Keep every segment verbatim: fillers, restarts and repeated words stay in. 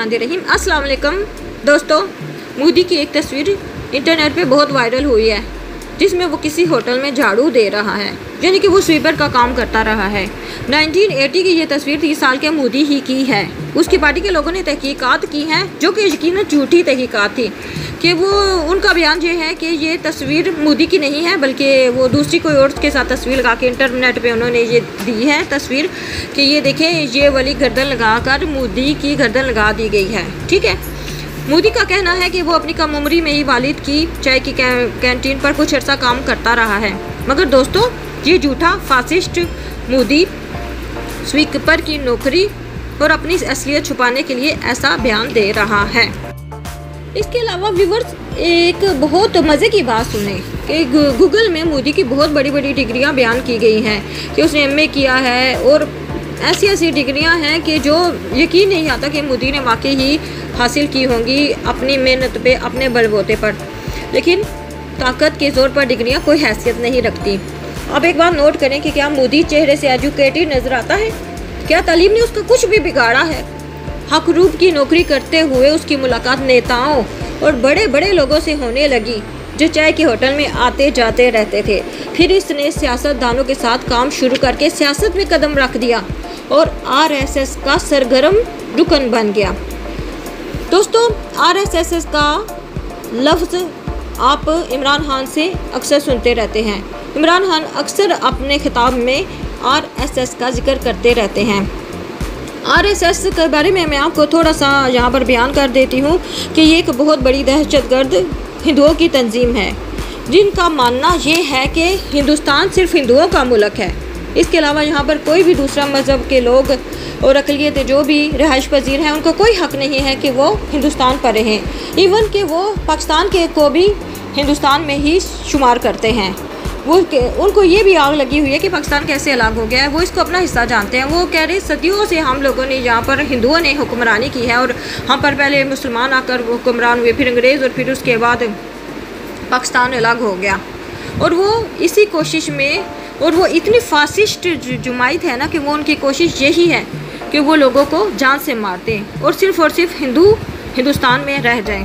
बिस्मिल्लाहिर्रहमानिर्रहीम। अस्सलाम वालेकुम दोस्तों, मोदी की एक तस्वीर इंटरनेट पे बहुत वायरल हुई है जिसमें वो किसी होटल में झाड़ू दे रहा है, यानी कि वो स्वीपर का काम करता रहा है। नाइनटीन एटी की ये तस्वीर तीस साल के मोदी ही की है। उसकी पार्टी के लोगों ने तहकीकात की हैं, जो कि यकीनन झूठी तहकीकात थी कि वो उनका बयान ये है कि ये तस्वीर मोदी की नहीं है, बल्कि वो दूसरी कोई और के साथ तस्वीर लगा के इंटरनेट पे उन्होंने ये दी है तस्वीर कि ये देखें, ये वाली गर्दन लगा कर मोदी की गर्दन लगा दी गई है। ठीक है, मोदी का कहना है कि वो अपनी कम उम्री में ही वालिद की चाय की कैंटीन पर कुछ अर्सा काम करता रहा है, मगर दोस्तों ये झूठा फासिस्ट मोदी स्वीपर की नौकरी और अपनी असलियत छुपाने के लिए ऐसा बयान दे रहा है। इसके अलावा व्यूवर्स एक बहुत मज़े की बात सुने कि गूगल में मोदी की बहुत बड़ी बड़ी डिग्रियां बयान की गई हैं कि उसने एमए किया है और ऐसी ऐसी डिग्रियां हैं कि जो यकीन नहीं आता कि मोदी ने वाकई ही हासिल की होंगी अपनी मेहनत पे, अपने बलबूते पर। लेकिन ताकत के ज़ोर पर डिग्रियां कोई हैसियत नहीं रखती। अब एक बात नोट करें कि क्या मोदी चेहरे से एजुकेटेड नज़र आता है? क्या तालीम ने उसका कुछ भी बिगाड़ा है? हक रूप की नौकरी करते हुए उसकी मुलाकात नेताओं और बड़े बड़े लोगों से होने लगी जो चाय के होटल में आते जाते रहते थे। फिर इसने सियासतदानों के साथ काम शुरू करके सियासत में कदम रख दिया और आरएसएस का सरगर्म रुकन बन गया। दोस्तों, आरएसएस का लफ्ज़ आप इमरान खान से अक्सर सुनते रहते हैं। इमरान खान अक्सर अपने खिताब में आरएसएस का जिक्र करते रहते हैं। आरएसएस के बारे में मैं आपको थोड़ा सा यहाँ पर बयान कर देती हूँ कि ये एक बहुत बड़ी दहशतगर्द हिंदुओं की तंजीम है जिनका मानना ये है कि हिंदुस्तान सिर्फ हिंदुओं का मुल्क है। इसके अलावा यहाँ पर कोई भी दूसरा मज़हब के लोग और अक़लियत जो भी रिहाइश पजीर हैं उनको कोई हक़ नहीं है कि वो हिंदुस्तान पर रहें। इवन कि वो पाकिस्तान के को भी हिंदुस्तान में ही शुमार करते हैं। वो उनको ये भी आग लगी हुई है कि पाकिस्तान कैसे अलग हो गया है, वो इसको अपना हिस्सा जानते हैं। वो कह रहे सदियों से हम लोगों ने यहाँ पर हिंदुओं ने हुक्मरानी की है और हम पर पहले मुसलमान आकर हुक्मरान हुए, फिर अंग्रेज़, और फिर उसके बाद पाकिस्तान अलग हो गया। और वो इसी कोशिश में, और वो इतनी फासिस्ट जुमाइत है ना कि वो उनकी कोशिश यही है कि वो लोगों को जान से मारते हैं और सिर्फ़ और सिर्फ हिंदू हिंदुस्तान में रह जाएं।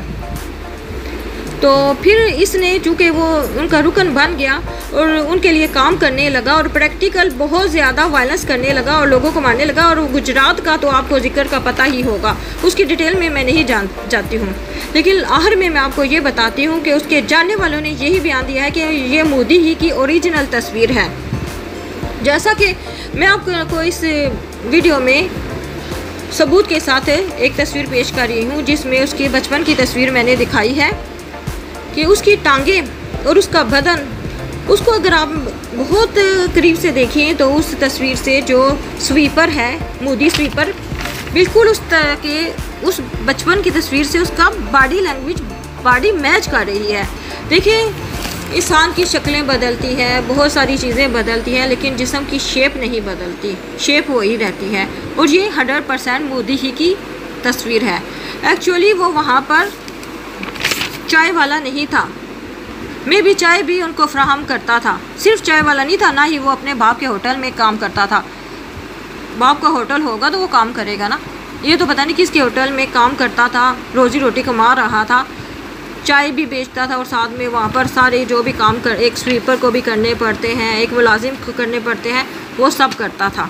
तो फिर इसने चूँकि वो उनका रुकन बन गया और उनके लिए काम करने लगा और प्रैक्टिकल बहुत ज़्यादा वायलेंस करने लगा और लोगों को मारने लगा। और गुजरात का तो आपको जिक्र का पता ही होगा, उसकी डिटेल में मैं नहीं जान जाती हूँ, लेकिन आखिर में मैं आपको ये बताती हूँ कि उसके जानने वालों ने यही बयान दिया है कि ये मोदी ही की ओरिजिनल तस्वीर है। जैसा कि मैं आपको इस वीडियो में सबूत के साथ एक तस्वीर पेश कर रही हूँ जिसमें उसकी बचपन की तस्वीर मैंने दिखाई है कि उसकी टांगें और उसका बदन, उसको अगर आप बहुत करीब से देखें तो उस तस्वीर से जो स्वीपर है, मोदी स्वीपर, बिल्कुल उस तरह के उस बचपन की तस्वीर से उसका बॉडी लैंग्वेज, बॉडी मैच कर रही है। देखिए, इंसान की शक्लें बदलती हैं, बहुत सारी चीज़ें बदलती हैं, लेकिन जिस्म की शेप नहीं बदलती, शेप वही रहती है। और ये हंड्रेड परसेंट मोदी ही की तस्वीर है। एक्चुअली वो वहाँ पर चाय वाला नहीं था, मैं भी चाय भी उनको फ्राहम करता था। सिर्फ चाय वाला नहीं था, ना ही वो अपने बाप के होटल में काम करता था। बाप का होटल होगा तो वो काम करेगा ना, ये तो पता नहीं किसके होटल में काम करता था, रोज़ी रोटी कमा रहा था, चाय भी बेचता था और साथ में वहाँ पर सारे जो भी काम कर, एक स्वीपर को भी करने पड़ते हैं, एक मुलाजिम को करने पड़ते हैं, वो सब करता था।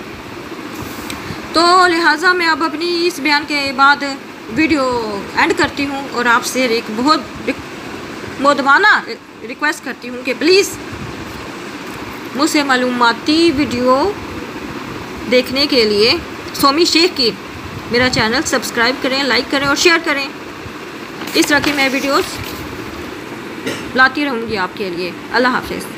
तो लिहाजा मैं अब अपनी इस बयान के बाद वीडियो एंड करती हूँ और आपसे एक बहुत मोदबाना रिक्वेस्ट करती हूँ कि प्लीज़ मुझसे मालूमाती वीडियो देखने के लिए सोमी शेख की मेरा चैनल सब्सक्राइब करें, लाइक करें और शेयर करें। इस तरह की मैं वीडियोस लाती रहूँगी आपके लिए। अल्लाह हाफ़िज़।